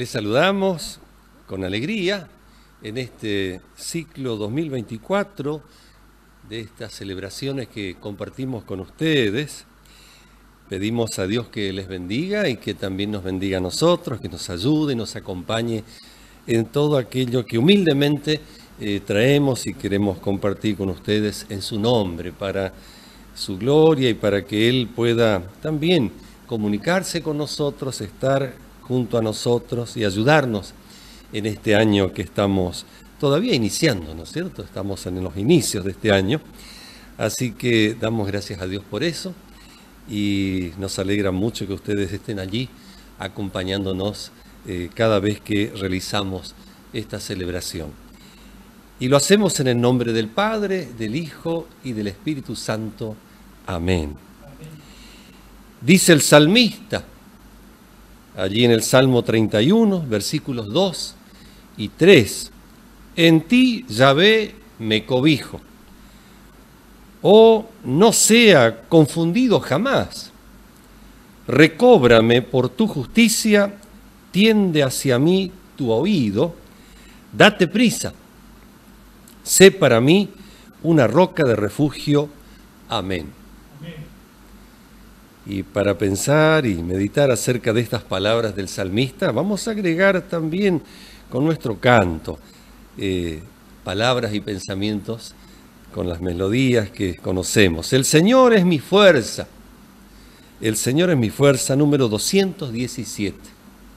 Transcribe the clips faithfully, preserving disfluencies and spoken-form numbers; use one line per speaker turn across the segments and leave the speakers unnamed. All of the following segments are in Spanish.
Les saludamos con alegría en este ciclo dos mil veinticuatro de estas celebraciones que compartimos con ustedes. Pedimos a Dios que les bendiga y que también nos bendiga a nosotros, que nos ayude y nos acompañe en todo aquello que humildemente eh, traemos y queremos compartir con ustedes en su nombre, para su gloria y para que Él pueda también comunicarse con nosotros, estar junto a nosotros y ayudarnos en este año que estamos todavía iniciando, ¿no es cierto? Estamos en los inicios de este año, así que damos gracias a Dios por eso y nos alegra mucho que ustedes estén allí acompañándonos eh, cada vez que realizamos esta celebración. Y lo hacemos en el nombre del Padre, del Hijo y del Espíritu Santo. Amén. Amén. Dice el salmista, allí en el Salmo treinta y uno, versículos dos y tres. En ti, Yahvé, me cobijo. Oh, no sea confundido jamás. Recóbrame por tu justicia, tiende hacia mí tu oído, date prisa. Sé para mí una roca de refugio. Amén. Y para pensar y meditar acerca de estas palabras del salmista, vamos a agregar también con nuestro canto eh, palabras y pensamientos con las melodías que conocemos. El Señor es mi fuerza. El Señor es mi fuerza, número doscientos diecisiete.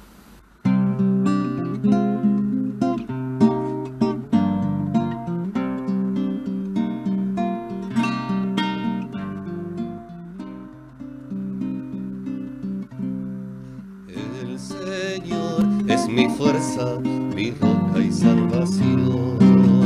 Mi fuerza, mi roca y salvación.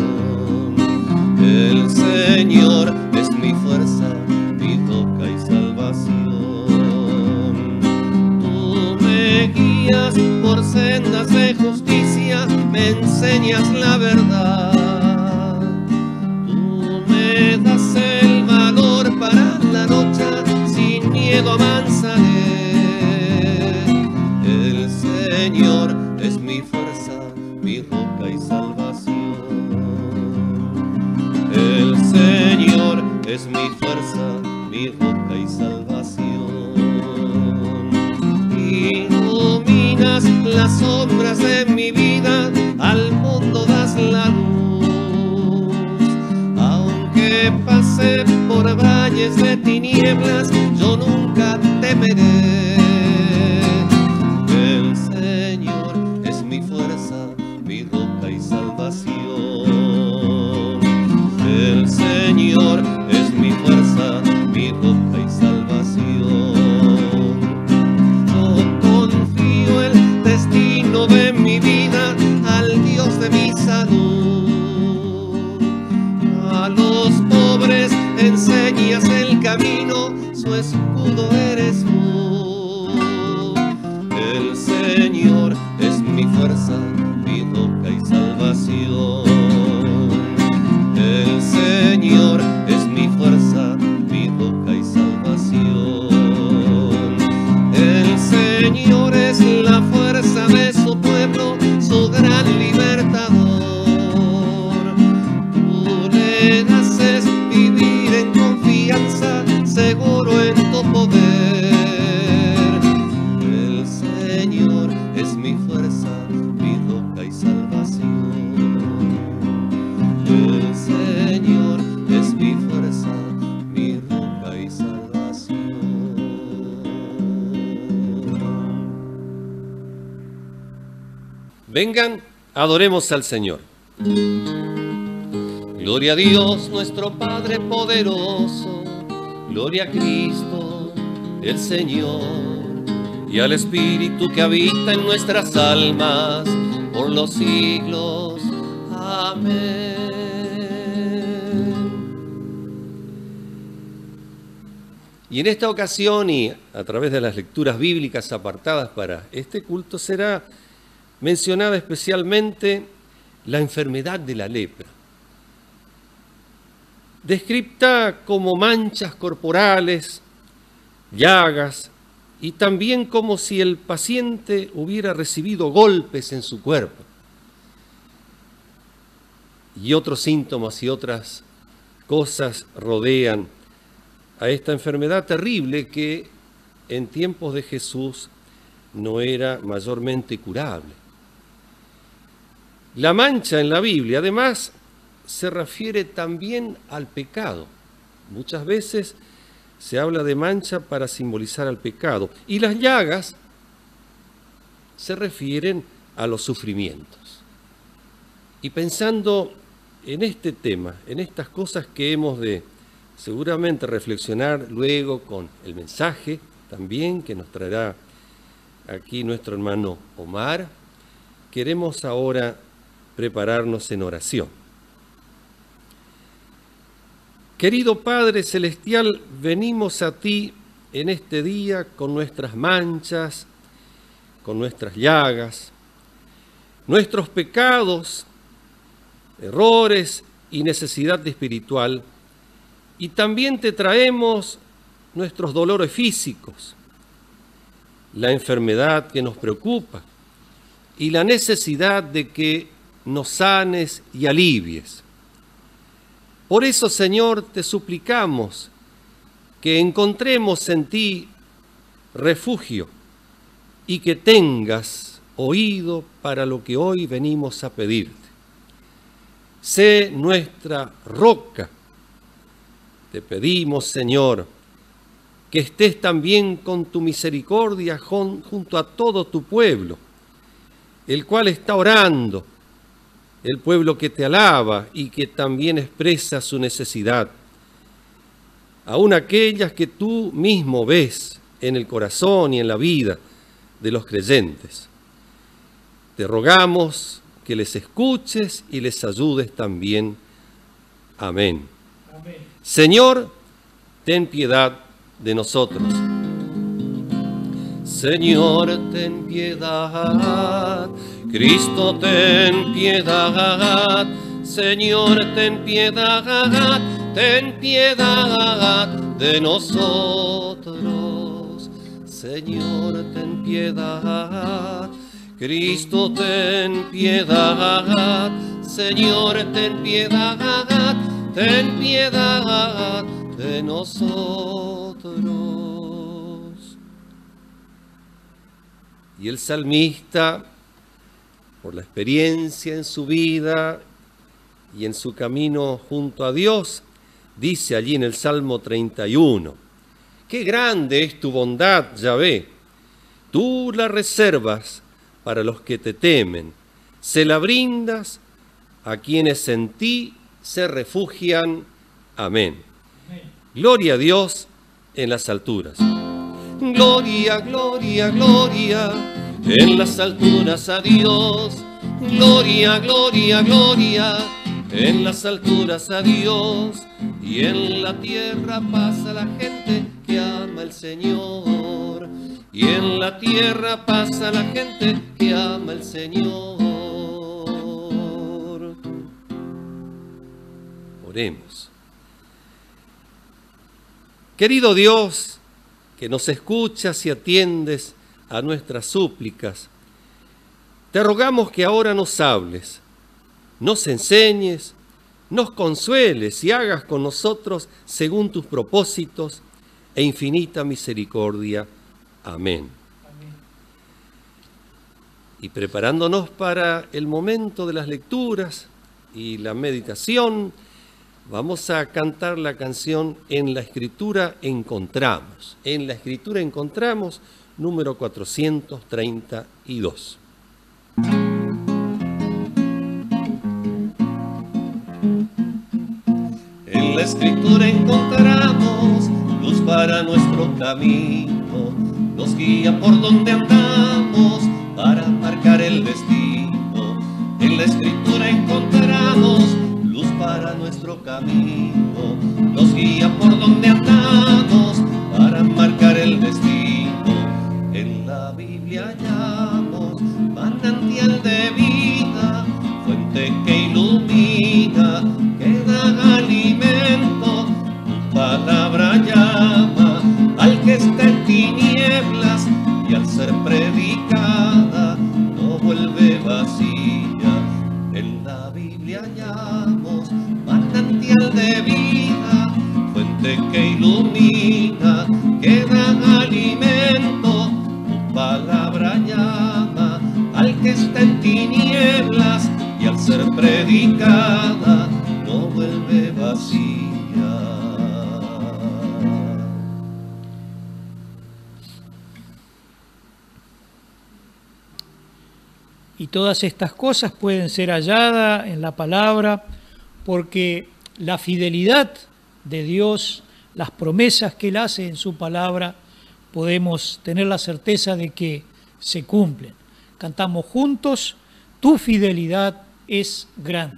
El Señor es mi fuerza, mi roca y salvación. Tú me guías por sendas de justicia, me enseñas la verdad. Tú me das el valor para la lucha, sin miedo avanzaré. El Señor es mi fuerza, mi roca y salvación. El Señor es mi fuerza, mi roca y salvación. Iluminas las sombras de mi vida, al mundo das la luz. Aunque pase por valles de tinieblas, yo nunca temeré. El Señor es mi fuerza, mi roca y salvación. El Señor es mi fuerza, mi roca y salvación. Yo confío el destino de mi vida al Dios de mi salud. A los pobres enseñas el camino, su escudo eres tú. El Señor es mi fuerza, mi roca y salvación. El Señor es mi fuerza, mi roca y salvación. El Señor es la fuerza de su pueblo, su gran libertador. Tú le haces vivir en confianza, seguro en tu poder. El Señor es mi fuerza, mi roca y salvación. El Señor es mi fuerza, mi roca y salvación.
Vengan, adoremos al Señor. Gloria a Dios, nuestro Padre poderoso. Gloria a Cristo, el Señor. Y al Espíritu que habita en nuestras almas por los siglos. Amén. Y en esta ocasión, y a través de las lecturas bíblicas apartadas para este culto, será mencionada especialmente la enfermedad de la lepra, descrita como manchas corporales, llagas, y también como si el paciente hubiera recibido golpes en su cuerpo. Y otros síntomas y otras cosas rodean a esta enfermedad terrible que en tiempos de Jesús no era mayormente curable. La mancha en la Biblia, además, se refiere también al pecado. Muchas veces se habla de mancha para simbolizar al pecado. Y las llagas se refieren a los sufrimientos. Y pensando en este tema, en estas cosas que hemos de seguramente reflexionar luego con el mensaje también que nos traerá aquí nuestro hermano Omar, queremos ahora prepararnos en oración. Querido Padre Celestial, venimos a ti en este día con nuestras manchas, con nuestras llagas, nuestros pecados, errores y necesidad espiritual, y también te traemos nuestros dolores físicos, la enfermedad que nos preocupa y la necesidad de que nos sanes y alivies. Por eso, Señor, te suplicamos que encontremos en ti refugio y que tengas oído para lo que hoy venimos a pedirte. Sé nuestra roca. Te pedimos, Señor, que estés también con tu misericordia junto a todo tu pueblo, el cual está orando, el pueblo que te alaba y que también expresa su necesidad, aun aquellas que tú mismo ves en el corazón y en la vida de los creyentes. Te rogamos que les escuches y les ayudes también. Amén. Amén. Señor, ten piedad de nosotros. Señor, ten piedad. Cristo, ten piedad. Señor, ten piedad. Ten piedad de nosotros. Señor, ten piedad. Cristo, ten piedad. Señor, ten piedad. Ten piedad de nosotros. Y el salmista, por la experiencia en su vida y en su camino junto a Dios, dice allí en el Salmo treinta y uno, qué grande es tu bondad, Yahvé. Tú la reservas para los que te temen, se la brindas a quienes en ti se refugian. Amén. Amén. Gloria a Dios en las alturas. Gloria, gloria, gloria en las alturas a Dios. Gloria, gloria, gloria en las alturas a Dios. Y en la tierra pasa la gente que ama al Señor. Y en la tierra pasa la gente que ama al Señor. Oremos. Querido Dios, que nos escuchas y atiendes a nuestras súplicas, te rogamos que ahora nos hables, nos enseñes, nos consueles y hagas con nosotros según tus propósitos e infinita misericordia. Amén. Amén. Y preparándonos para el momento de las lecturas y la meditación, vamos a cantar la canción En la Escritura Encontramos. En la Escritura Encontramos, número cuatrocientos treinta y dos. En la Escritura encontramos luz para nuestro camino, nos guía por donde andamos para marcar el destino. En la Escritura encontramos luz para nuestro camino, nos guía por donde andamos para marcar el destino. En la Biblia hallamos manantial de vida, fuente que ilumina, que da alimento. Tu palabra llama al que está en tinieblas
hallamos, manantial de vida, fuente que ilumina, que da alimento. Tu palabra llama al que está en tinieblas y al ser predicada no vuelve vacía.
Y todas estas cosas pueden ser halladas en la palabra porque la fidelidad de Dios, las promesas que Él hace en su palabra, podemos tener la certeza de que se cumplen. Cantamos juntos, tu fidelidad es grande.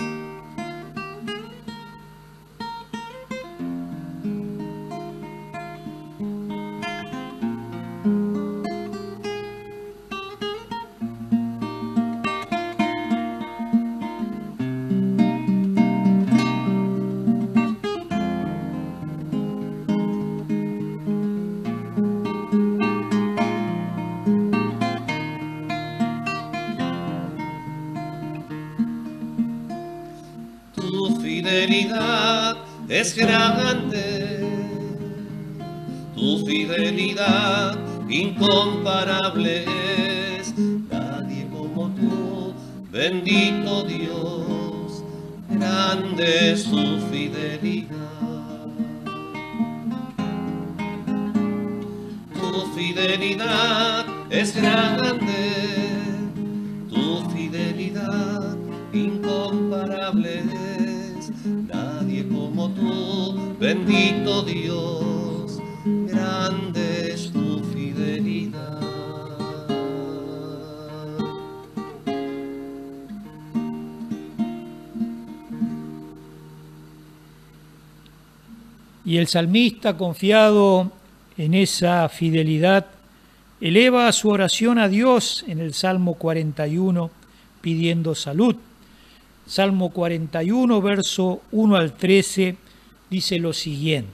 Es grande, tu fidelidad incomparable es, nadie como tú, bendito Dios, grande es tu fidelidad. Tu fidelidad es grande, tu fidelidad incomparable es, nadie como tú, bendito Dios, grande es tu fidelidad.
Y el salmista, confiado en esa fidelidad, eleva su oración a Dios en el Salmo cuarenta y uno, pidiendo salud. Salmo cuarenta y uno, verso uno al trece, dice lo siguiente.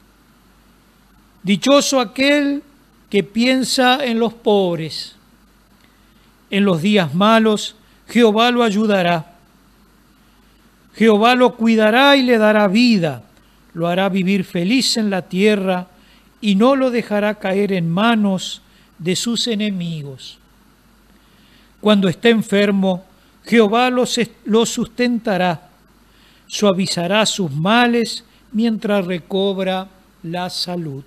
Dichoso aquel que piensa en los pobres. En los días malos, Jehová lo ayudará. Jehová lo cuidará y le dará vida. Lo hará vivir feliz en la tierra y no lo dejará caer en manos de sus enemigos. Cuando esté enfermo, Jehová lo sustentará, suavizará sus males mientras recobra la salud.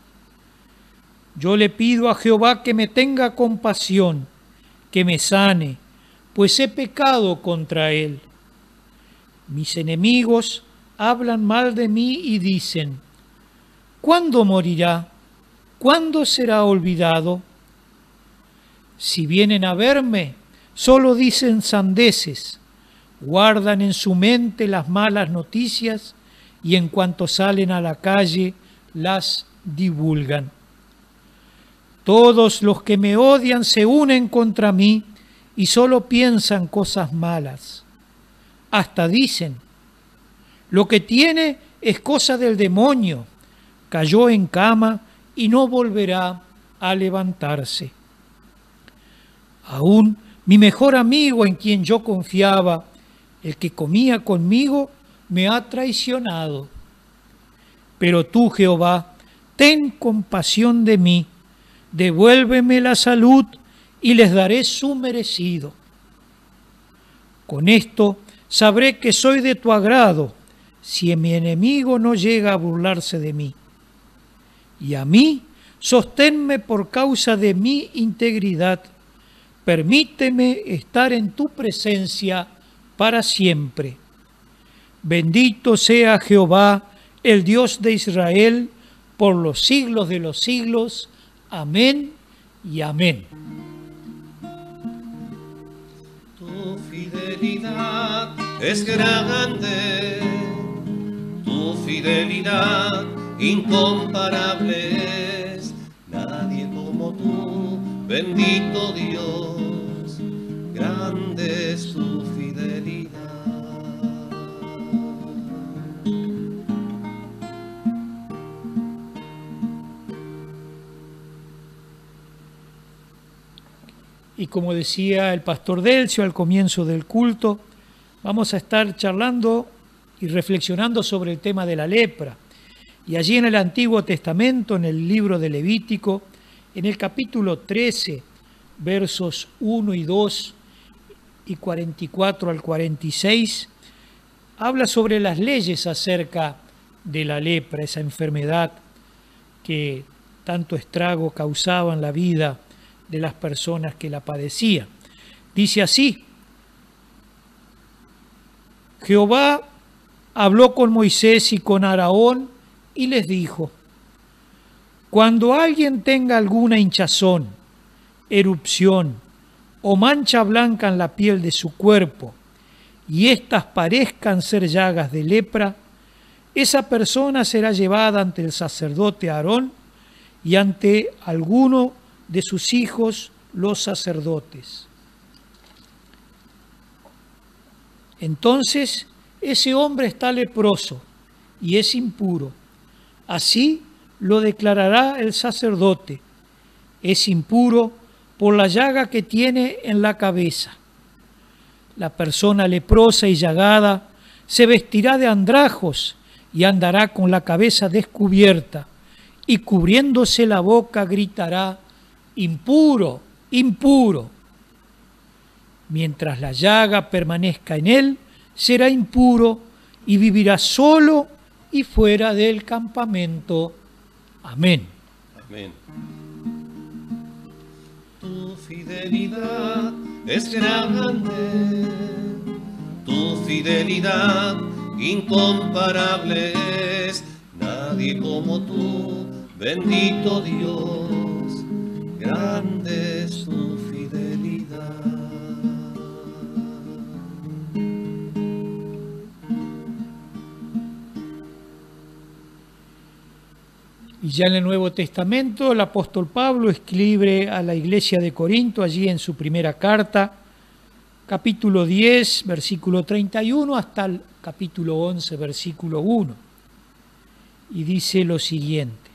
Yo le pido a Jehová que me tenga compasión, que me sane, pues he pecado contra él. Mis enemigos hablan mal de mí y dicen, ¿cuándo morirá? ¿Cuándo será olvidado? Si vienen a verme, solo dicen sandeces, guardan en su mente las malas noticias y en cuanto salen a la calle las divulgan. Todos los que me odian se unen contra mí y solo piensan cosas malas. Hasta dicen, lo que tiene es cosa del demonio, cayó en cama y no volverá a levantarse. Aún mi mejor amigo en quien yo confiaba, el que comía conmigo, me ha traicionado. Pero tú, Jehová, ten compasión de mí, devuélveme la salud y les daré su merecido. Con esto sabré que soy de tu agrado, si mi enemigo no llega a burlarse de mí. Y a mí, sosténme por causa de mi integridad. Permíteme estar en tu presencia para siempre. Bendito sea Jehová, el Dios de Israel, por los siglos de los siglos. Amén y amén.
Tu fidelidad es grande, tu fidelidad incomparable es, nadie como tú, bendito Dios, grande es tu fidelidad.
Y como decía el pastor Delcio al comienzo del culto, vamos a estar charlando y reflexionando sobre el tema de la lepra. Y allí en el Antiguo Testamento, en el libro de Levítico, en el capítulo trece, versos uno y dos y cuarenta y cuatro al cuarenta y seis, habla sobre las leyes acerca de la lepra, esa enfermedad que tanto estrago causaba en la vida de las personas que la padecían. Dice así: Jehová habló con Moisés y con Aarón y les dijo: cuando alguien tenga alguna hinchazón, erupción o mancha blanca en la piel de su cuerpo, y éstas parezcan ser llagas de lepra, esa persona será llevada ante el sacerdote Aarón y ante alguno de sus hijos los sacerdotes. Entonces ese hombre está leproso y es impuro. Así lo declarará el sacerdote. Es impuro por la llaga que tiene en la cabeza. La persona leprosa y llagada se vestirá de andrajos y andará con la cabeza descubierta, y cubriéndose la boca gritará: impuro, impuro. Mientras la llaga permanezca en él, será impuro y vivirá solo y fuera del campamento. Amén.
Amén. Tu fidelidad es grande, tu fidelidad incomparable es, nadie como tú, bendito Dios, grande es tu fidelidad.
Y ya en el Nuevo Testamento el apóstol Pablo escribe a la iglesia de Corinto, allí en su primera carta, capítulo diez, versículo treinta y uno, hasta el capítulo once, versículo uno. Y dice lo siguiente: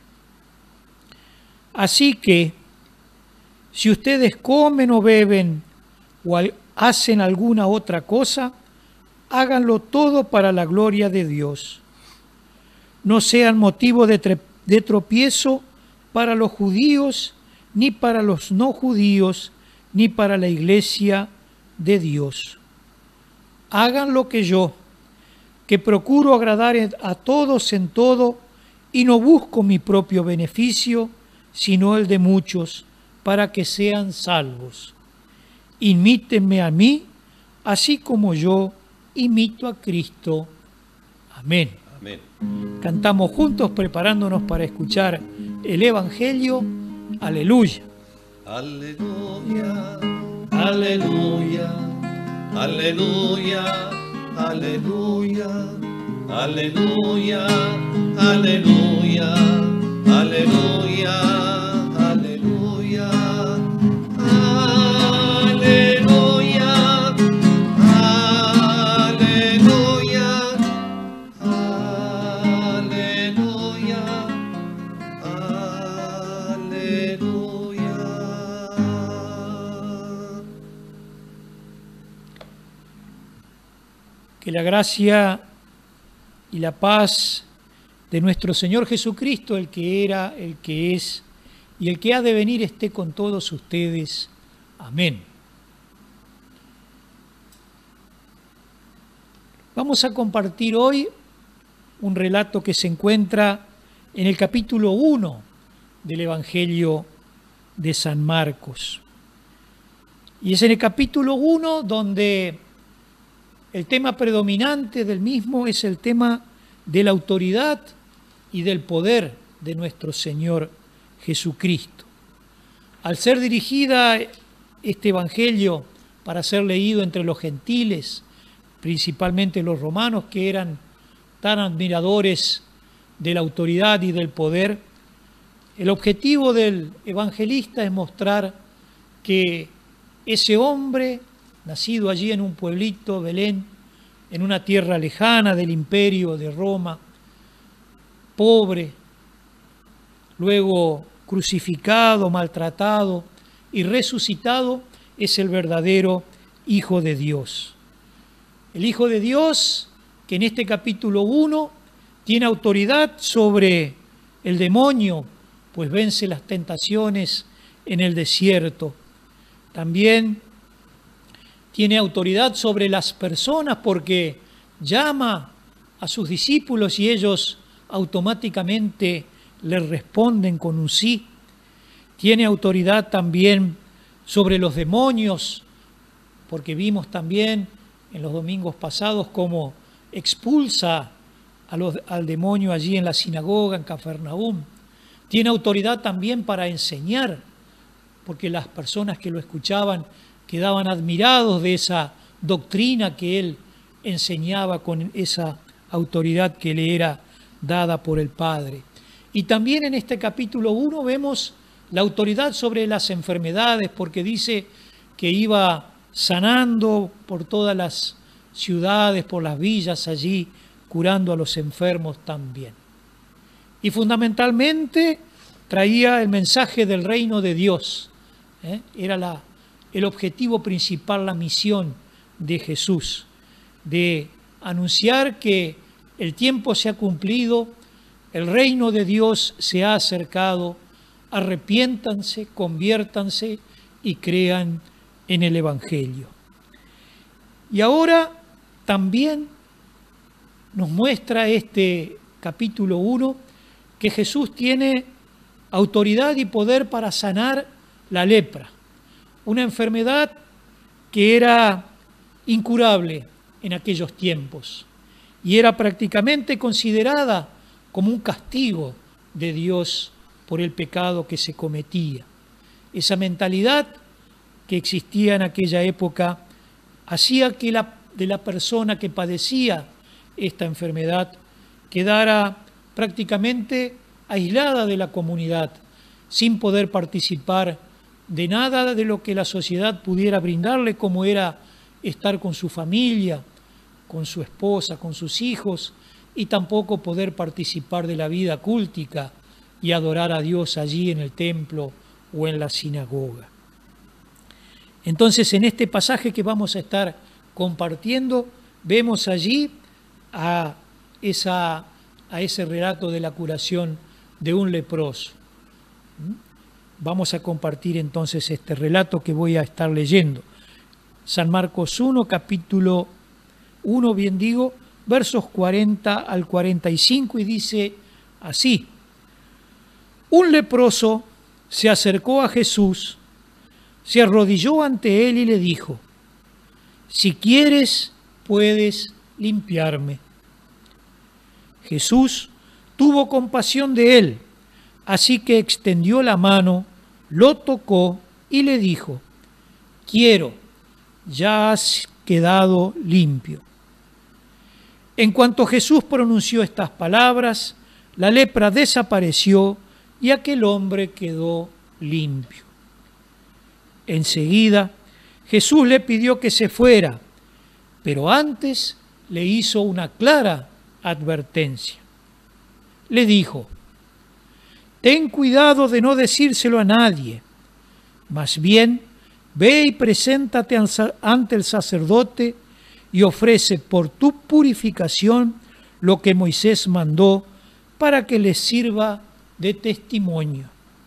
así que, si ustedes comen o beben o hacen alguna otra cosa, háganlo todo para la gloria de Dios. No sean motivo de tre- de tropiezo para los judíos, ni para los no judíos, ni para la iglesia de Dios. Hagan lo que yo, que procuro agradar a todos en todo, y no busco mi propio beneficio, sino el de muchos, para que sean salvos. Imítenme a mí, así como yo imito a Cristo. Amén.
Amén.
Cantamos juntos preparándonos para escuchar el Evangelio. Aleluya.
Aleluya, aleluya, aleluya, aleluya, aleluya, aleluya, aleluya, aleluya, aleluya, aleluya, aleluya, aleluya.
Que la gracia y la paz de nuestro Señor Jesucristo, el que era, el que es y el que ha de venir, esté con todos ustedes. Amén. Vamos a compartir hoy un relato que se encuentra en el capítulo uno del Evangelio de San Marcos. Y es en el capítulo uno donde el tema predominante del mismo es el tema de la autoridad y del poder de nuestro Señor Jesucristo. Al ser dirigida este Evangelio para ser leído entre los gentiles, principalmente los romanos, que eran tan admiradores de la autoridad y del poder, el objetivo del evangelista es mostrar que ese hombre, nacido allí en un pueblito, Belén, en una tierra lejana del imperio de Roma, pobre, luego crucificado, maltratado y resucitado, es el verdadero Hijo de Dios. El Hijo de Dios, que en este capítulo uno tiene autoridad sobre el demonio, pues vence las tentaciones en el desierto. También tiene autoridad sobre las personas porque llama a sus discípulos y ellos automáticamente le responden con un sí. Tiene autoridad también sobre los demonios, porque vimos también en los domingos pasados cómo expulsa a los, al demonio allí en la sinagoga, en Cafarnaúm. Tiene autoridad también para enseñar, porque las personas que lo escuchaban quedaban admirados de esa doctrina que él enseñaba con esa autoridad que le era dada por el Padre. Y también en este capítulo uno vemos la autoridad sobre las enfermedades, porque dice que iba sanando por todas las ciudades, por las villas allí, curando a los enfermos también. Y fundamentalmente traía el mensaje del reino de Dios. ¿eh? Era la, el objetivo principal, la misión de Jesús, de anunciar que el tiempo se ha cumplido, el reino de Dios se ha acercado, arrepiéntanse, conviértanse y crean en el Evangelio. Y ahora también nos muestra este capítulo uno que Jesús tiene autoridad y poder para sanar la lepra, una enfermedad que era incurable en aquellos tiempos y era prácticamente considerada como un castigo de Dios por el pecado que se cometía. Esa mentalidad que existía en aquella época hacía que la, de la persona que padecía esta enfermedad quedara prácticamente aislada de la comunidad, sin poder participar de nada de lo que la sociedad pudiera brindarle, como era estar con su familia, con su esposa, con sus hijos, y tampoco poder participar de la vida cúltica y adorar a Dios allí en el templo o en la sinagoga. Entonces, en este pasaje que vamos a estar compartiendo, vemos allí a, esa, a ese relato de la curación de un leproso. Vamos a compartir entonces este relato que voy a estar leyendo. San Marcos uno, capítulo uno, bien digo, versos cuarenta al cuarenta y cinco, y dice así: un leproso se acercó a Jesús, se arrodilló ante él y le dijo: si quieres, puedes limpiarme. Jesús tuvo compasión de él, así que extendió la mano, lo tocó y le dijo: quiero, ya has quedado limpio. En cuanto Jesús pronunció estas palabras, la lepra desapareció y aquel hombre quedó limpio. Enseguida, Jesús le pidió que se fuera, pero antes le hizo una clara advertencia. Le dijo: ten cuidado de no decírselo a nadie, más bien ve y preséntate ante el sacerdote y ofrece por tu purificación lo que Moisés mandó para que les sirva de testimonio.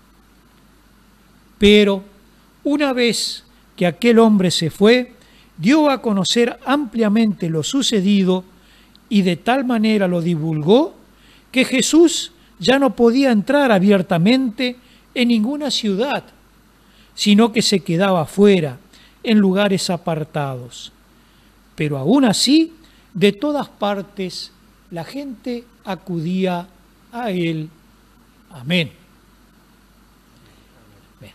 Pero una vez que aquel hombre se fue, dio a conocer ampliamente lo sucedido y de tal manera lo divulgó que Jesús ya no podía entrar abiertamente en ninguna ciudad, sino que se quedaba fuera, en lugares apartados. Pero aún así, de todas partes, la gente acudía a él. Amén. Bien.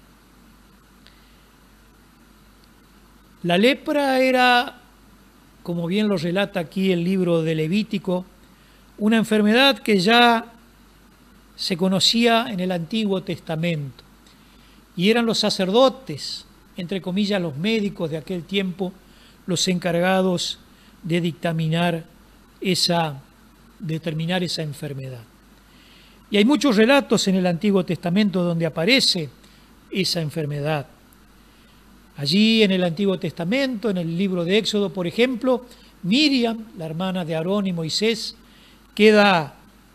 La lepra era, como bien lo relata aquí el libro de Levítico, una enfermedad que ya se conocía en el Antiguo Testamento. Y eran los sacerdotes, entre comillas los médicos de aquel tiempo, los encargados de dictaminar esa, determinar esa enfermedad. Y hay muchos relatos en el Antiguo Testamento donde aparece esa enfermedad. Allí en el Antiguo Testamento, en el libro de Éxodo, por ejemplo, Miriam, la hermana de Aarón y Moisés, queda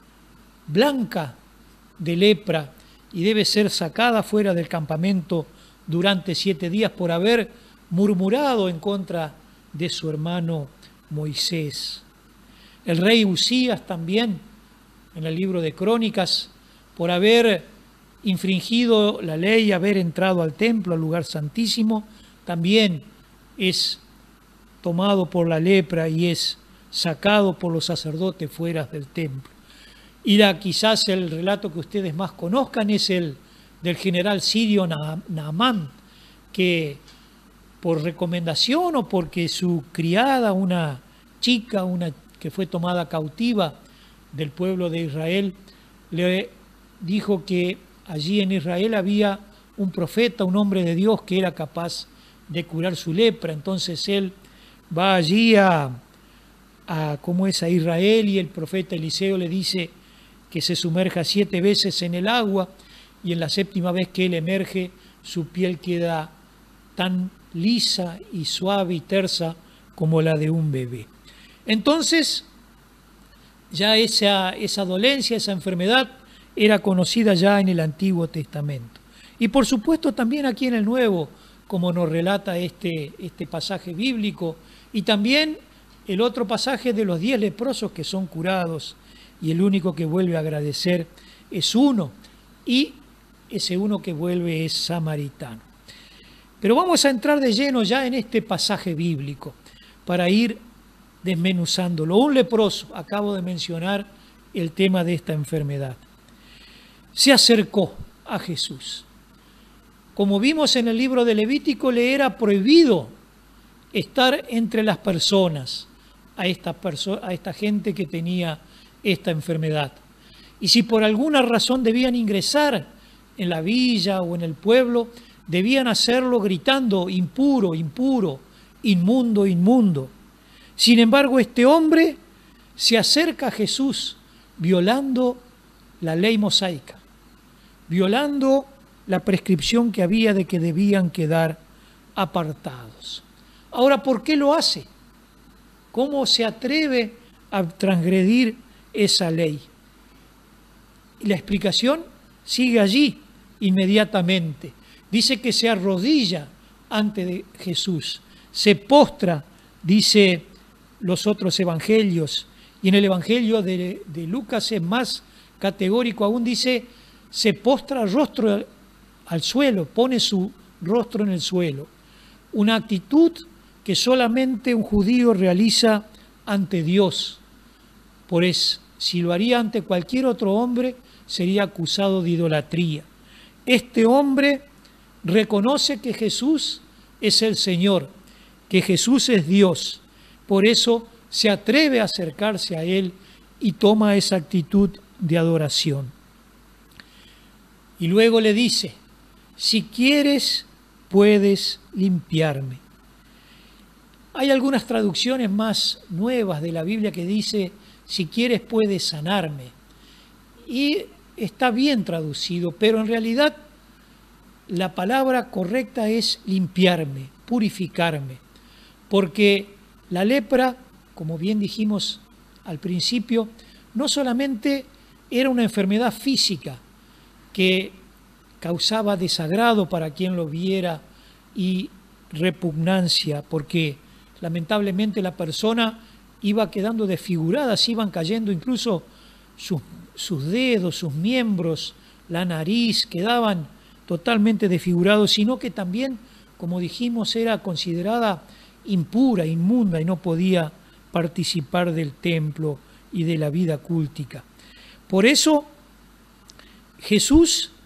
blanca de lepra y debe ser sacada fuera del campamento durante siete días por haber murmurado en contra de su hermano Moisés. El rey Usías también, en el libro de Crónicas, por haber infringido la ley, haber entrado al templo, al lugar santísimo, también es tomado por la lepra y es sacado por los sacerdotes fuera del templo. Y la, quizás el relato que ustedes más conozcan es el del general sirio Naamán, que por recomendación o porque su criada, una chica, una que fue tomada cautiva del pueblo de Israel, le dijo que allí en Israel había un profeta, un hombre de Dios que era capaz de curar su lepra. Entonces él va allí a, a ¿cómo es? a Israel, y el profeta Eliseo le dice que se sumerja siete veces en el agua, y en la séptima vez que él emerge, su piel queda tan lisa y suave y tersa como la de un bebé. Entonces, ya esa, esa dolencia, esa enfermedad, era conocida ya en el Antiguo Testamento. Y por supuesto también aquí en el Nuevo, como nos relata este, este pasaje bíblico, y también el otro pasaje de los diez leprosos que son curados, y el único que vuelve a agradecer es uno, y ese uno que vuelve es samaritano. Pero vamos a entrar de lleno ya en este pasaje bíblico para ir desmenuzándolo. Un leproso, acabo de mencionar el tema de esta enfermedad, se acercó a Jesús. Como vimos en el libro de Levítico, le era prohibido estar entre las personas a esta, perso- a esta gente que tenía esta enfermedad. Y si por alguna razón debían ingresar en la villa o en el pueblo, debían hacerlo gritando impuro, impuro, inmundo, inmundo. Sin embargo, este hombre se acerca a Jesús violando la ley mosaica, violando la prescripción que había de que debían quedar apartados. Ahora, ¿por qué lo hace? ¿Cómo se atreve a transgredir esa ley? Y la explicación sigue allí inmediatamente. Dice que se arrodilla ante de Jesús, se postra, dice los otros evangelios, y en el evangelio de, de Lucas es más categórico aún, dice, se postra rostro al, al suelo, pone su rostro en el suelo. Una actitud que solamente un judío realiza ante Dios. Por eso, si lo haría ante cualquier otro hombre, sería acusado de idolatría. Este hombre reconoce que Jesús es el Señor, que Jesús es Dios. Por eso se atreve a acercarse a Él y toma esa actitud de adoración. Y luego le dice, si quieres, puedes limpiarme. Hay algunas traducciones más nuevas de la Biblia que dice, si quieres, puedes sanarme. Y está bien traducido, pero en realidad la palabra correcta es limpiarme, purificarme, porque la lepra, como bien dijimos al principio, no solamente era una enfermedad física que causaba desagrado para quien lo viera y repugnancia, porque lamentablemente la persona iba quedando desfigurada, se iban cayendo incluso sus, sus dedos, sus miembros, la nariz, quedaban totalmente desfigurados, sino que también, como dijimos, era considerada impura, inmunda y no podía participar del templo y de la vida cúltica. Por eso Jesús,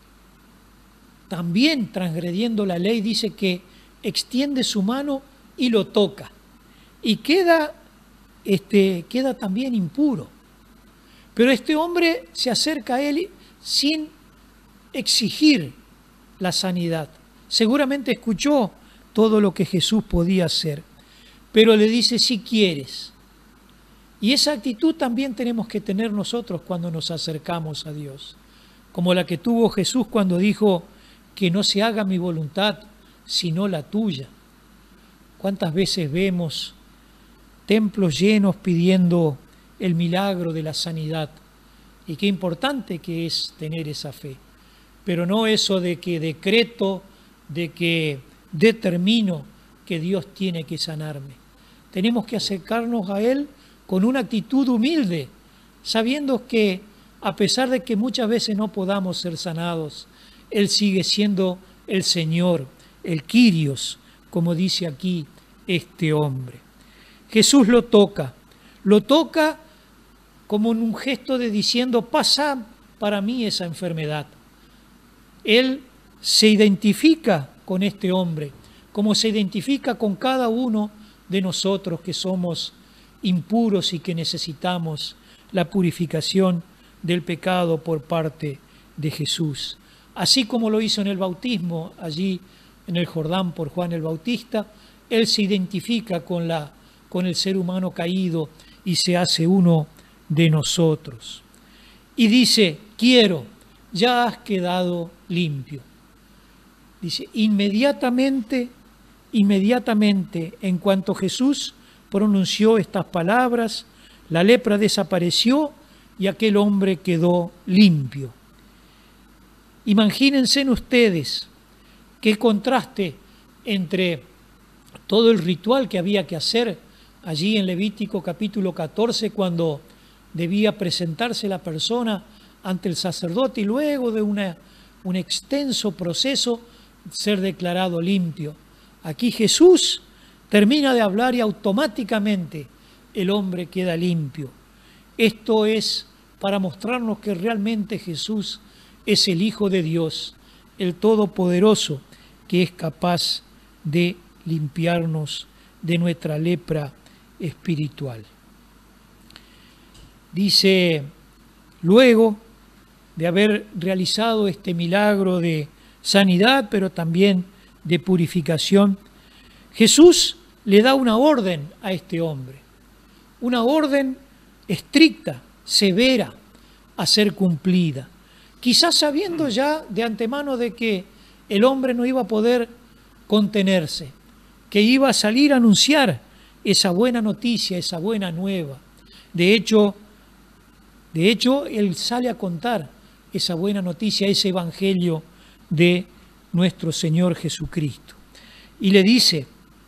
también transgrediendo la ley, dice que extiende su mano y lo toca y queda, este, queda también impuro. Pero este hombre se acerca a él sin exigir la sanidad. Seguramente escuchó todo lo que Jesús podía hacer, pero le dice, si quieres. Y esa actitud también tenemos que tener nosotros cuando nos acercamos a Dios, como la que tuvo Jesús cuando dijo, que no se haga mi voluntad, sino la tuya. ¿Cuántas veces vemos templos llenos pidiendo el milagro de la sanidad. Y qué importante que es tener esa fe. Pero no eso de que decreto, de que determino que Dios tiene que sanarme. Tenemos que acercarnos a Él con una actitud humilde, sabiendo que a pesar de que muchas veces no podamos ser sanados, Él sigue siendo el Señor, el Kyrios, como dice aquí este hombre. Jesús lo toca, lo toca como en un gesto de diciendo, pasa para mí esa enfermedad. Él se identifica con este hombre, como se identifica con cada uno de nosotros que somos impuros y que necesitamos la purificación del pecado por parte de Jesús. Así como lo hizo en el bautismo, allí en el Jordán por Juan el Bautista, Él se identifica con, la, con el ser humano caído y se hace uno de nosotros. Y dice, quiero, ya has quedado limpio. Dice, inmediatamente, inmediatamente, en cuanto Jesús pronunció estas palabras, la lepra desapareció y aquel hombre quedó limpio. Imagínense ustedes qué contraste entre todo el ritual que había que hacer allí en Levítico capítulo catorce, cuando debía presentarse la persona ante el sacerdote y luego de una, un extenso proceso ser declarado limpio. Aquí Jesús termina de hablar y automáticamente el hombre queda limpio. Esto es para mostrarnos que realmente Jesús es el Hijo de Dios, el Todopoderoso, que es capaz de limpiarnos de nuestra lepra espiritual. Dice, luego de haber realizado este milagro de sanidad, pero también de purificación, Jesús le da una orden a este hombre, una orden estricta, severa, a ser cumplida. Quizás sabiendo ya de antemano de que el hombre no iba a poder contenerse, que iba a salir a anunciar esa buena noticia, esa buena nueva. De hecho, de hecho, él sale a contar esa buena noticia, ese evangelio de nuestro Señor Jesucristo. Y le dice,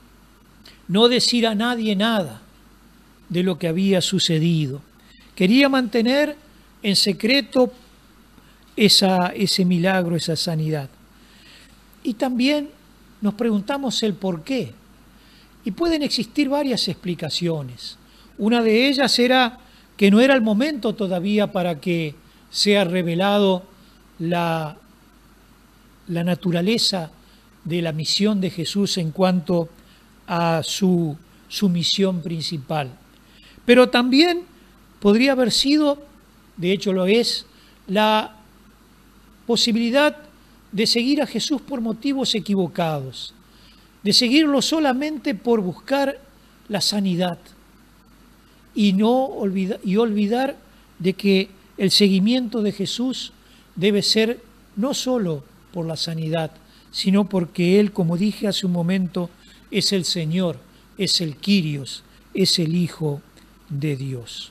no decir a nadie nada de lo que había sucedido. Quería mantener en secreto esa, ese milagro, esa sanidad. Y también nos preguntamos el por qué. Y pueden existir varias explicaciones. Una de ellas era que no era el momento todavía para que sea revelado la, la naturaleza de la misión de Jesús en cuanto a su, su misión principal. Pero también podría haber sido, de hecho lo es, la posibilidad de seguir a Jesús por motivos equivocados, de seguirlo solamente por buscar la sanidad y, no olvidar, y olvidar de que el seguimiento de Jesús debe ser no solo por la sanidad, sino porque Él, como dije hace un momento, es el Señor, es el Kyrios, es el Hijo de Dios.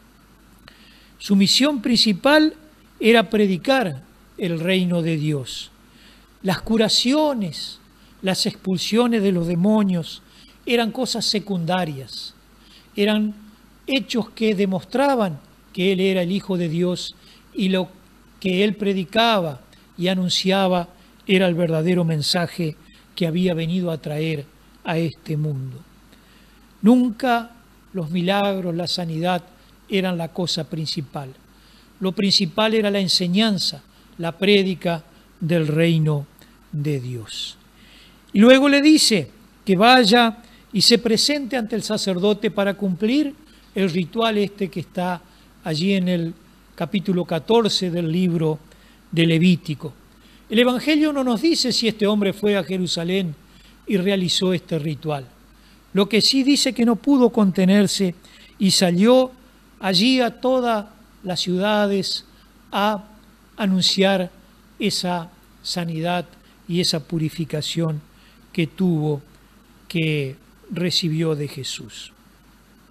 Su misión principal era predicar el reino de Dios. Las curaciones, las expulsiones de los demonios eran cosas secundarias, eran hechos que demostraban que Él era el Hijo de Dios y lo que Él predicaba y anunciaba era el verdadero mensaje que había venido a traer a este mundo. Nunca los milagros, la sanidad eran la cosa principal. Lo principal era la enseñanza, la prédica del reino de Dios. Y luego le dice que vaya y se presente ante el sacerdote para cumplir el ritual este que está allí en el capítulo catorce del libro de Levítico. El Evangelio no nos dice si este hombre fue a Jerusalén y realizó este ritual. Lo que sí dice que no pudo contenerse y salió allí a todas las ciudades a anunciar esa sanidad y esa purificación que tuvo, que recibió de Jesús.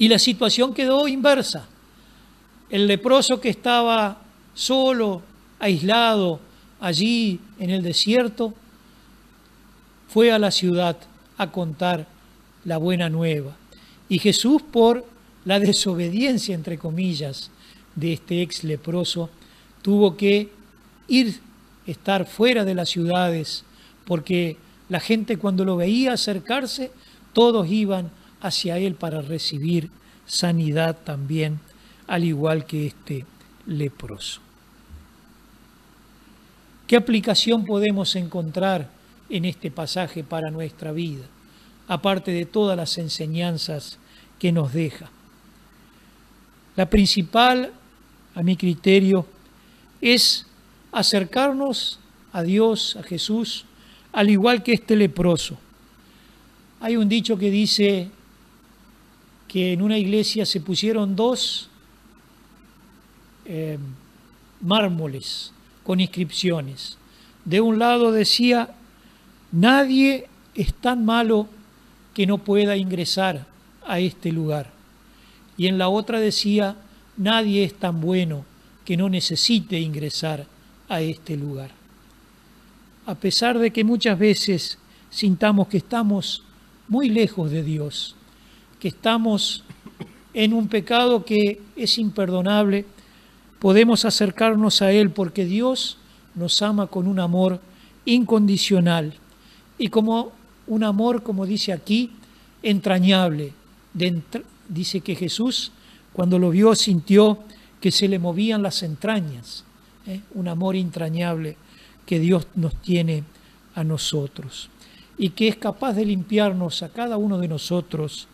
Y la situación quedó inversa. El leproso que estaba solo, aislado, allí en el desierto, fue a la ciudad a contar la buena nueva. Y Jesús, por la desobediencia, entre comillas, de este ex leproso, tuvo que ir, estar fuera de las ciudades, porque la gente cuando lo veía acercarse, todos iban hacia él para recibir sanidad también, al igual que este leproso. ¿Qué aplicación podemos encontrar en este pasaje para nuestra vida, aparte de todas las enseñanzas que nos deja? La principal, a mi criterio, es acercarnos a Dios, a Jesús, al igual que este leproso. Hay un dicho que dice que en una iglesia se pusieron dos eh, mármoles con inscripciones. De un lado decía: nadie es tan malo que no pueda ingresar a este lugar. Y en la otra decía: nadie es tan bueno que no necesite ingresar a este lugar. A pesar de que muchas veces sintamos que estamos muy lejos de Dios, que estamos en un pecado que es imperdonable, podemos acercarnos a Él porque Dios nos ama con un amor incondicional y como un amor, como dice aquí, entrañable. De entra- dice que Jesús, cuando lo vio, sintió que se le movían las entrañas, ¿eh? Un amor entrañable que Dios nos tiene a nosotros y que es capaz de limpiarnos a cada uno de nosotros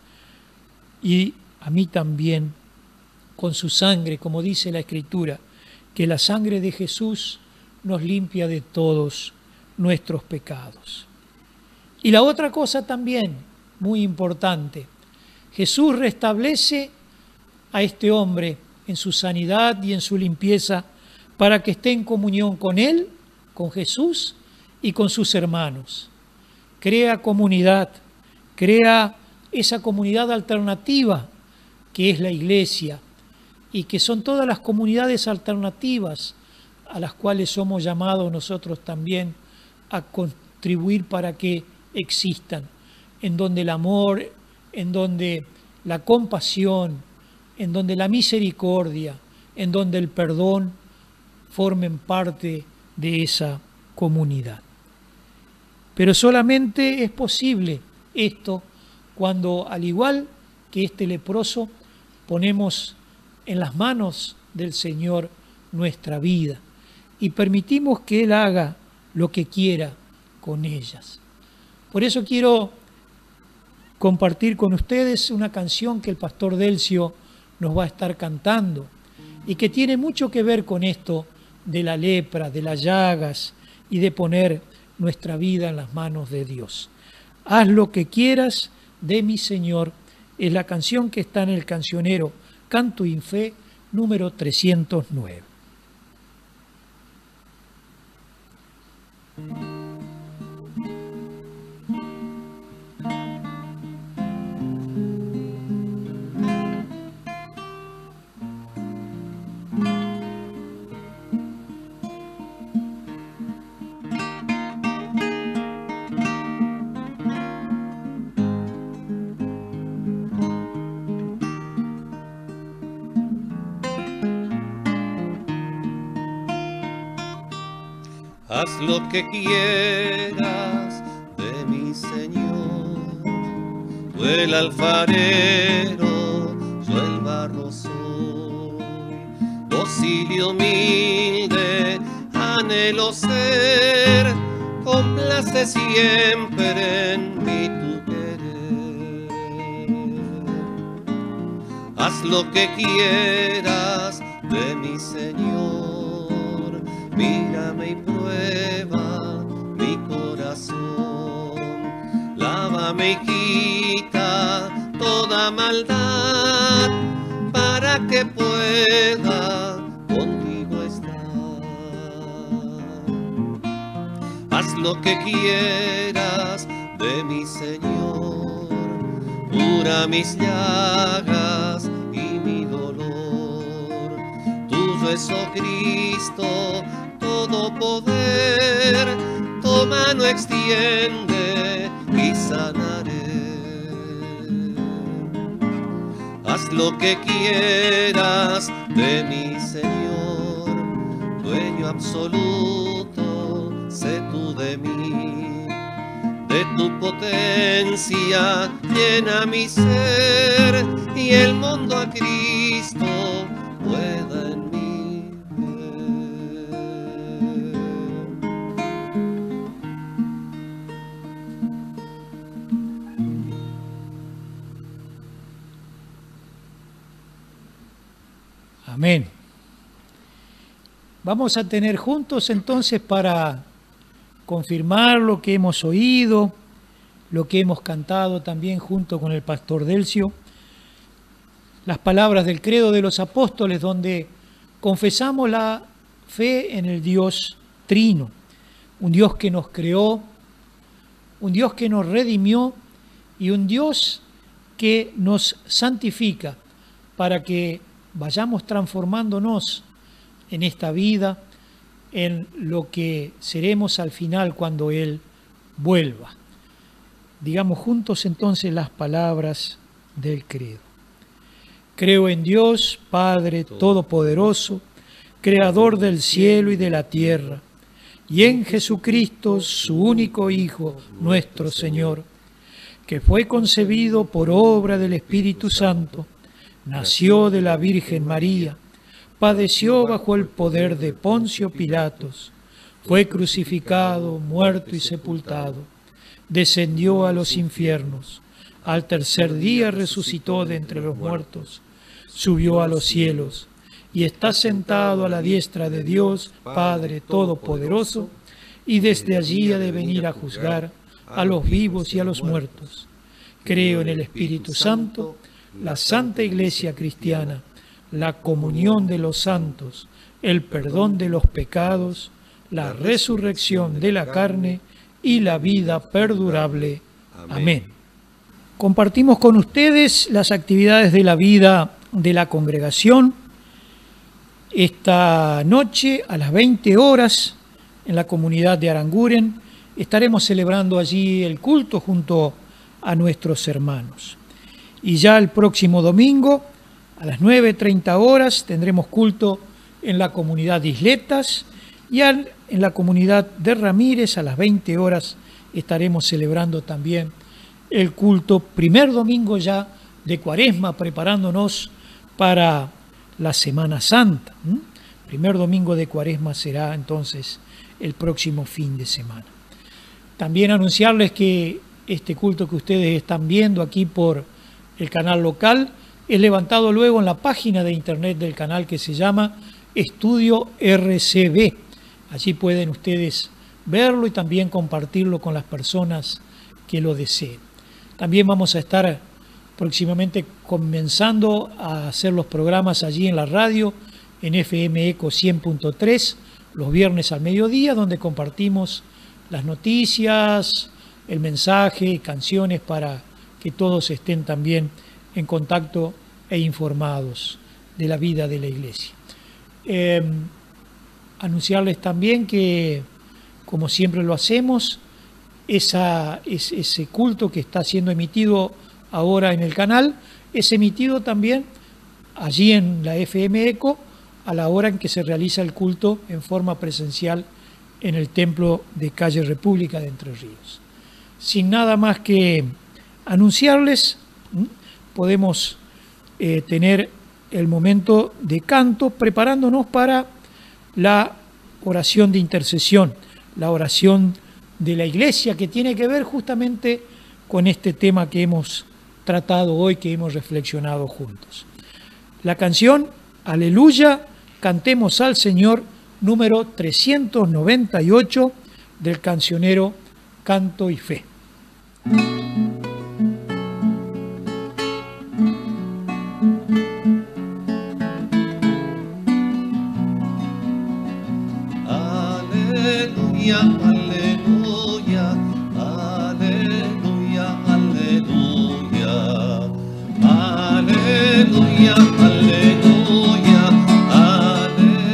y a mí también con su sangre, como dice la Escritura, que la sangre de Jesús nos limpia de todos nuestros pecados. Y la otra cosa también, muy importante, Jesús restablece a este hombre en su sanidad y en su limpieza para que esté en comunión con Él, con Jesús y con sus hermanos. Crea comunidad, crea esa comunidad alternativa que es la iglesia y que son todas las comunidades alternativas a las cuales somos llamados nosotros también a contribuir para que existan, en donde el amor, en donde la compasión, en donde la misericordia, en donde el perdón formen parte de esa comunidad. Pero solamente es posible esto cuando, al igual que este leproso, ponemos en las manos del Señor nuestra vida y permitimos que Él haga lo que quiera con ellas. Por eso quiero compartir con ustedes una canción que el pastor Delcio nos va a estar cantando y que tiene mucho que ver con esto de la lepra, de las llagas y de poner nuestra vida en las manos de Dios. Haz lo que quieras de mi Señor, es la canción que está en el cancionero Canto in Fe número trescientos nueve.
Haz lo que quieras de mi Señor, tú el alfarero, yo el barro soy, dócil y humilde, anhelo ser, complace siempre en mí tu querer. Haz lo que quieras de mi Señor, mírame y prueba mi corazón, lávame y quita toda maldad para que pueda contigo estar. Haz lo que quieras de mi Señor, cura mis llagas, eso, Cristo, todo poder, tu mano extiende y sanaré. Haz lo que quieras de mi Señor, dueño absoluto, sé tú de mí. De tu potencia llena mi ser y el mundo a Cristo pueda en mí ver.
Amén. Vamos a tener juntos entonces para confirmar lo que hemos oído, lo que hemos cantado también junto con el pastor Delcio, las palabras del credo de los apóstoles, donde confesamos la fe en el Dios Trino, un Dios que nos creó, un Dios que nos redimió y un Dios que nos santifica para que vayamos transformándonos en esta vida, en lo que seremos al final cuando Él vuelva. Digamos juntos entonces las palabras del credo. Creo en Dios, Padre Todopoderoso, Creador del cielo y de la tierra, y en Jesucristo, su único Hijo, nuestro Señor, que fue concebido por obra del Espíritu Santo, nació de la Virgen María, padeció bajo el poder de Poncio Pilatos, fue crucificado, muerto y sepultado, descendió a los infiernos, al tercer día resucitó de entre los muertos, subió a los cielos y está sentado a la diestra de Dios, Padre Todopoderoso, y desde allí ha de venir a juzgar a los vivos y a los muertos. Creo en el Espíritu Santo, la Santa Iglesia Cristiana, la comunión de los santos, el perdón de los pecados, la resurrección de la carne y la vida perdurable. Amén. Compartimos con ustedes las actividades de la vida de la congregación. Esta noche a las veinte horas en la comunidad de Aranguren estaremos celebrando allí el culto junto a nuestros hermanos. Y ya el próximo domingo a las nueve treinta horas tendremos culto en la comunidad de Isletas y al, en la comunidad de Ramírez a las veinte horas estaremos celebrando también el culto, primer domingo ya de Cuaresma, preparándonos para la Semana Santa. ¿Mm? Primer domingo de Cuaresma será entonces el próximo fin de semana. También anunciarles que este culto que ustedes están viendo aquí por el canal local es levantado luego en la página de internet del canal que se llama Estudio R C B. Allí pueden ustedes verlo y también compartirlo con las personas que lo deseen. También vamos a estar próximamente comenzando a hacer los programas allí en la radio, en F M Eco cien punto tres, los viernes al mediodía, donde compartimos las noticias, el mensaje, canciones para que todos estén también en contacto e informados de la vida de la iglesia. Eh, anunciarles también que, como siempre lo hacemos, esa, es, ese culto que está siendo emitido ahora en el canal, es emitido también allí en la F M Eco a la hora en que se realiza el culto en forma presencial en el templo de calle República de Entre Ríos. Sin nada más que anunciarles, podemos eh, tener el momento de canto preparándonos para la oración de intercesión, la oración de la iglesia que tiene que ver justamente con este tema que hemos tratado hoy, que hemos reflexionado juntos. La canción Aleluya, cantemos al Señor, número trescientos noventa y ocho del cancionero Canto y Fe.
Aleluya, aleluya, aleluya, aleluya, aleluya, aleluya, aleluya.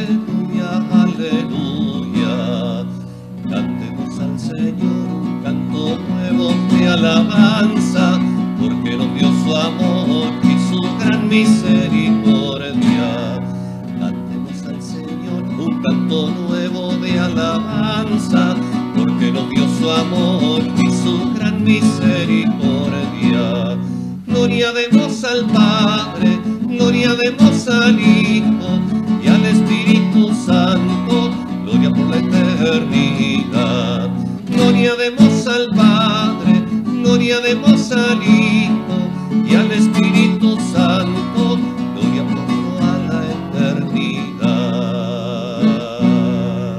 misericordia. Cantemos al Señor un canto nuevo de alabanza, porque nos dio su amor y su gran misericordia. Gloria demos al Padre, gloria demos al Hijo y al Espíritu Santo, gloria por la eternidad. Gloria demos al Padre, gloria demos al Hijo y al Espíritu Santo, gloria por toda la eternidad.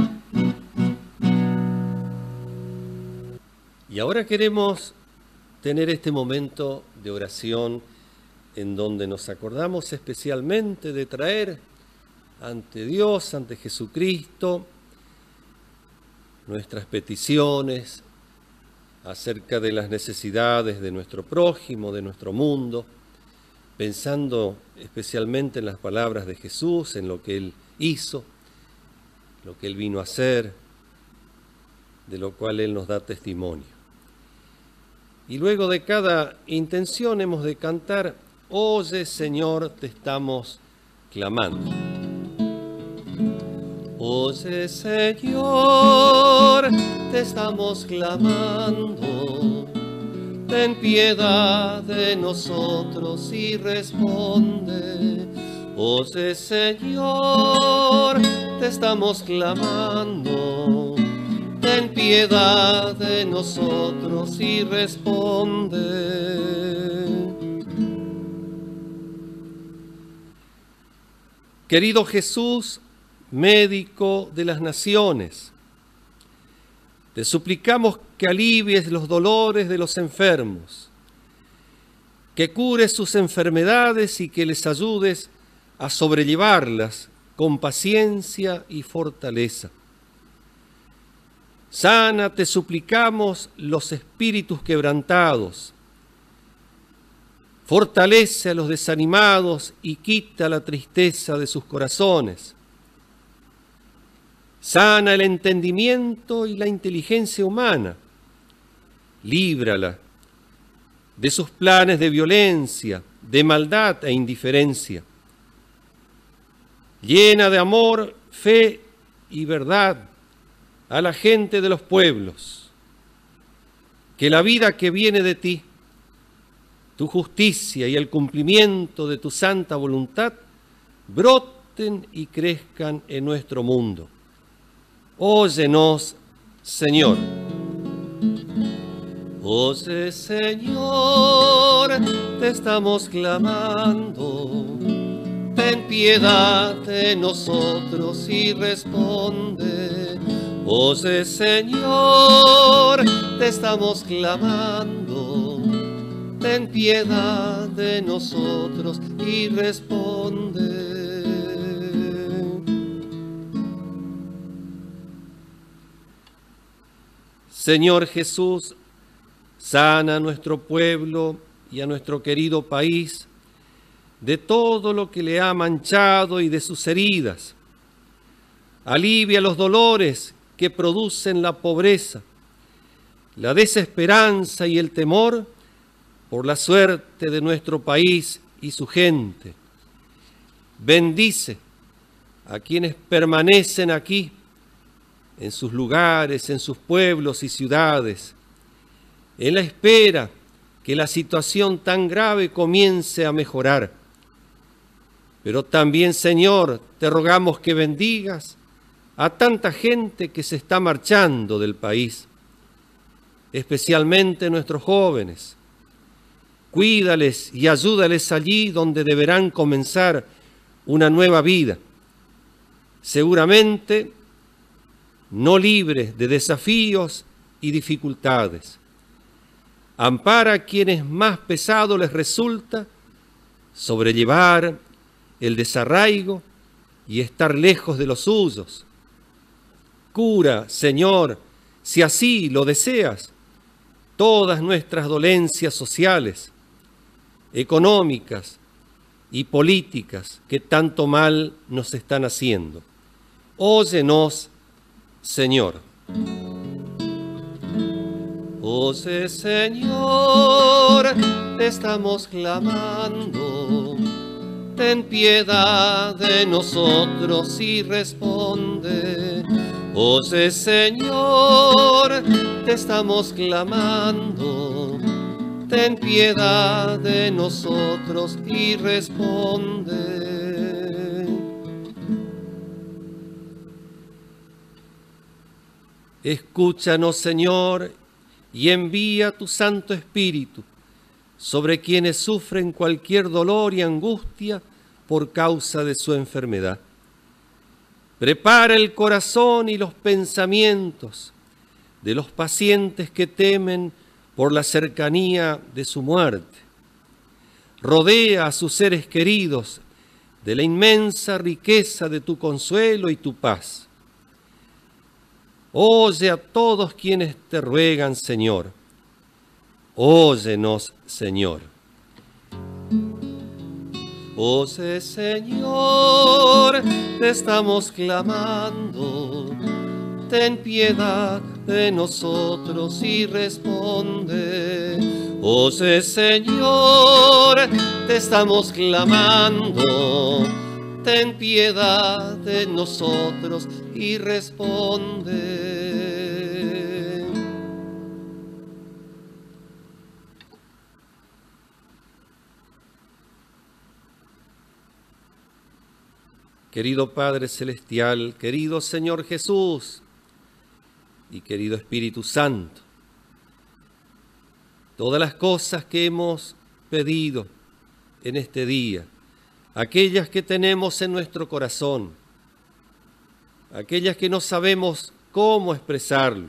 Y ahora queremos tener este momento de oración en donde nos acordamos especialmente de traer ante Dios, ante Jesucristo, nuestras peticiones acerca de las necesidades de nuestro prójimo, de nuestro mundo, pensando especialmente en las palabras de Jesús, en lo que Él hizo, lo que Él vino a hacer, de lo cual Él nos da testimonio. Y luego de cada intención hemos de cantar: oye, Señor, te estamos clamando. Oye, Señor, te estamos clamando. Ten piedad de nosotros y responde. Oye, Señor, te estamos clamando. Ten piedad de nosotros y responde. Querido Jesús, médico de las naciones, te suplicamos que alivies los dolores de los enfermos, que cures sus enfermedades y que les ayudes a sobrellevarlas con paciencia y fortaleza. Sana, te suplicamos, los espíritus quebrantados. Fortalece a los desanimados y quita la tristeza de sus corazones. Sana el entendimiento y la inteligencia humana. Líbrala de sus planes de violencia, de maldad e indiferencia. Llena de amor, fe y verdad a la gente de los pueblos, que la vida que viene de ti, tu justicia y el cumplimiento de tu santa voluntad, broten y crezcan en nuestro mundo. Óyenos, Señor. Oye, Señor, te estamos clamando. Ten piedad de nosotros y responde. Oye, Señor, te estamos clamando. Ten piedad de nosotros y responde. Señor Jesús, sana a nuestro pueblo y a nuestro querido país de todo lo que le ha manchado y de sus heridas. Alivia los dolores que producen la pobreza, la desesperanza y el temor por la suerte de nuestro país y su gente. Bendice a quienes permanecen aquí, en sus lugares, en sus pueblos y ciudades, en la espera que la situación tan grave comience a mejorar. Pero también, Señor, te rogamos que bendigas a tanta gente que se está marchando del país, especialmente nuestros jóvenes. Cuídales y ayúdales allí donde deberán comenzar una nueva vida, seguramente no libres de desafíos y dificultades. Ampara a quienes más pesado les resulta sobrellevar el desarraigo y estar lejos de los suyos. Cura, Señor, si así lo deseas, todas nuestras dolencias sociales, económicas y políticas que tanto mal nos están haciendo. Óyenos, Señor.
Oye, Señor, te estamos clamando. Ten piedad de nosotros y responde. Oye, Señor, te estamos clamando. Ten piedad de nosotros y responde. Escúchanos, Señor, y envía tu Santo Espíritu sobre quienes sufren cualquier dolor y angustia por causa de su enfermedad. Prepara el corazón y los pensamientos de los pacientes que temen por la cercanía de su muerte. Rodea a sus seres queridos de la inmensa riqueza de tu consuelo y tu paz. Oye a todos quienes te ruegan, Señor. Óyenos, Señor. Oye, Señor, te estamos clamando. Ten piedad de nosotros y responde. Oye, Señor, te estamos clamando. Ten piedad de nosotros y responde. Querido Padre Celestial, querido Señor Jesús y querido Espíritu Santo, todas las cosas que hemos pedido en este día, aquellas que tenemos en nuestro corazón, aquellas que no sabemos cómo expresarlo,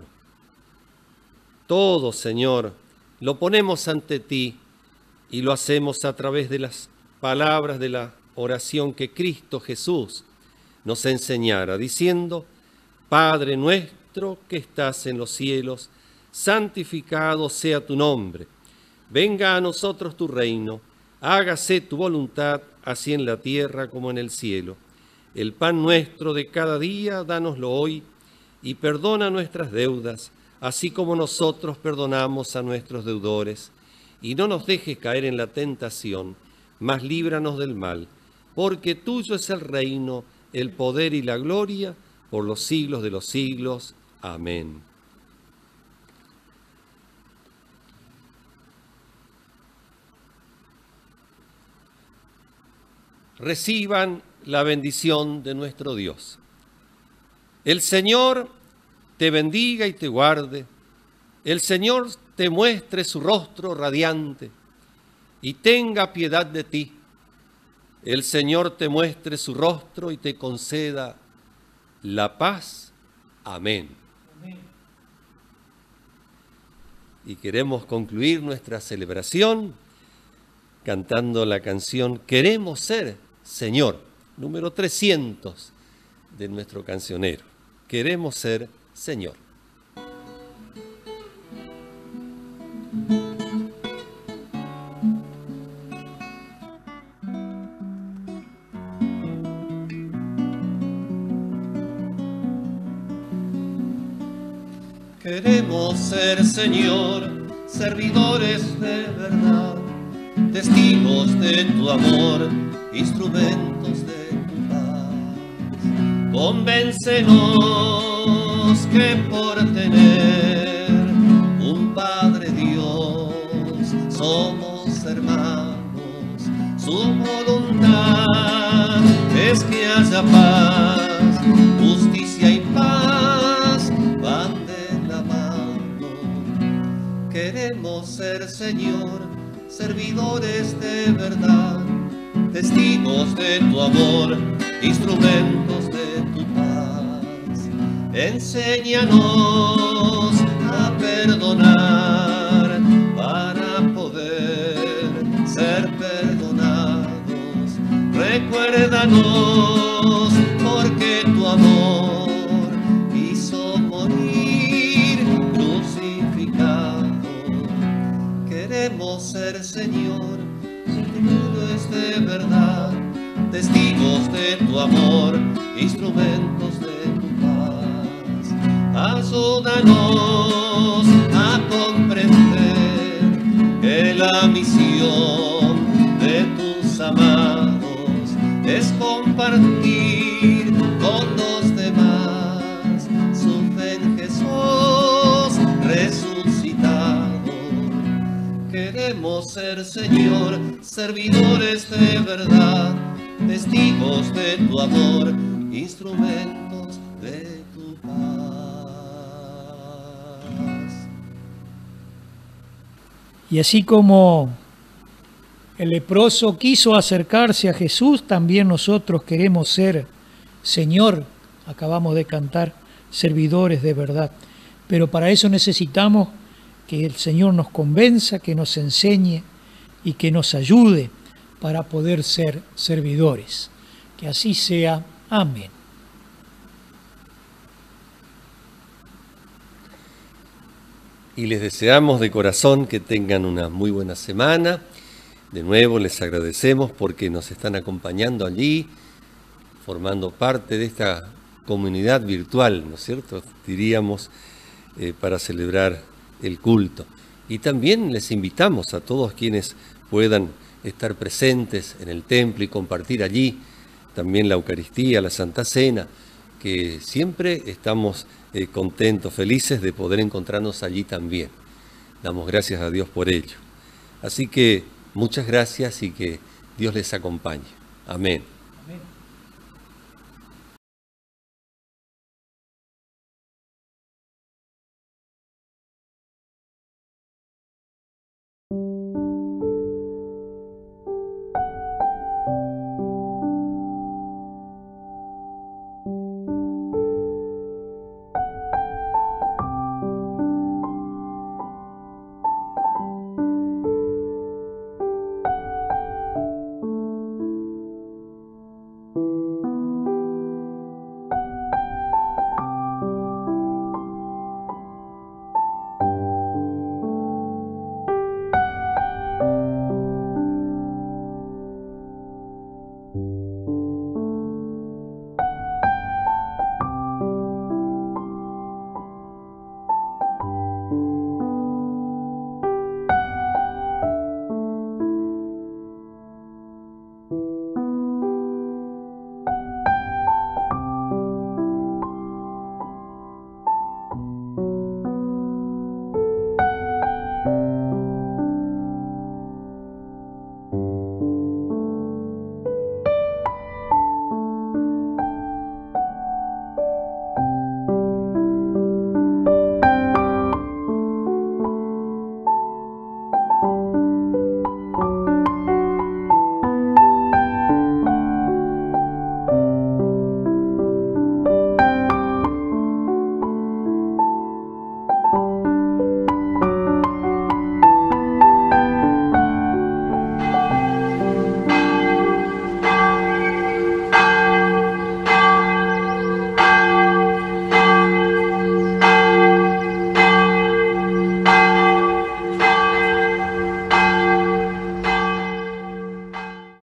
todo, Señor, lo ponemos ante ti y lo hacemos a través de las palabras de la oración que Cristo Jesús nos enseñara, diciendo: Padre nuestro que estás en los cielos, santificado sea tu nombre. Venga a nosotros tu reino, hágase tu voluntad, así en la tierra como en el cielo. El pan nuestro de cada día, dánoslo hoy, y perdona nuestras deudas, así como nosotros perdonamos a nuestros deudores. Y no nos dejes caer en la tentación, mas líbranos del mal, porque tuyo es el reino, el poder y la gloria, por los siglos de los siglos. Amén. Reciban la bendición de nuestro Dios. El Señor te bendiga y te guarde. El Señor te muestre su rostro radiante y tenga piedad de ti. El Señor te muestre su rostro y te conceda la paz. Amén. Amén. Y queremos concluir nuestra celebración cantando la canción Queremos ser Señor, número trescientos de nuestro cancionero. Queremos ser Señor. Queremos ser, Señor, servidores de verdad, testigos de tu amor, instrumentos de tu paz. Convéncenos que por tener un Padre Dios somos hermanos. Su voluntad es que haya paz, justicia y paz van de la mano. Queremos ser, Señor, servidores de verdad, testigos de tu amor, instrumentos de tu paz. Enséñanos a perdonar para poder ser perdonados. Recuérdanos porque tu amor hizo morir crucificado. Queremos ser, Señor, servidores de verdad, testigos de tu amor, instrumentos de tu paz. Ayúdanos a comprender misión de tus amados es compartir con los demás su fe en Jesús resucitado. Queremos ser, Señor, servidores de verdad, testigos de tu amor, instrumentos de tu paz.
Y así como el leproso quiso acercarse a Jesús, también nosotros queremos ser, Señor, acabamos de cantar, servidores de verdad. Pero para eso necesitamos que el Señor nos convenza, que nos enseñe y que nos ayude para poder ser servidores. Que así sea. Amén.
Y les deseamos de corazón que tengan una muy buena semana. De nuevo les agradecemos porque nos están acompañando allí, formando parte de esta comunidad virtual, ¿no es cierto? Diríamos, eh, para celebrar el culto. Y también les invitamos a todos quienes puedan estar presentes en el templo y compartir allí también la Eucaristía, la Santa Cena, que siempre estamos eh, contentos, felices de poder encontrarnos allí también. Damos gracias a Dios por ello. Así que muchas gracias y que Dios les acompañe. Amén.
Amén.